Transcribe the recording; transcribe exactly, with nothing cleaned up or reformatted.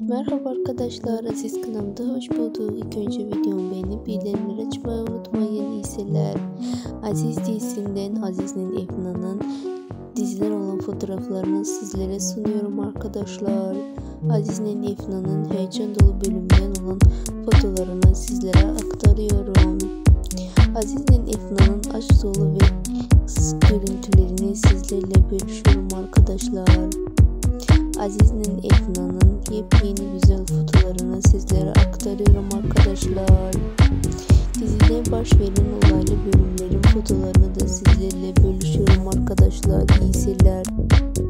Merhaba arkadaşlar, Aziz kanalımda hoş bulduk. İlk önce videomu beğenip bildirimleri açmayı unutmayın. İyi seyirler. Aziz dizisinden Aziz'in Efna'nın diziler olan fotoğraflarını sizlere sunuyorum arkadaşlar. Aziz'in Efna'nın heyecan dolu bölümünden olan fotoğraflarını sizlere aktarıyorum. Aziz'in Efna'nın aşk dolu ve görüntülerini sizlerle bölüşüyorum arkadaşlar. Aziz'in Efna'nın yepyeni güzel fotoğraflarını sizlere aktarıyorum arkadaşlar. Dizide baş veren olaylı bölümlerin fotoğraflarını da sizlerle bölüşüyorum arkadaşlar. İyi seyirler.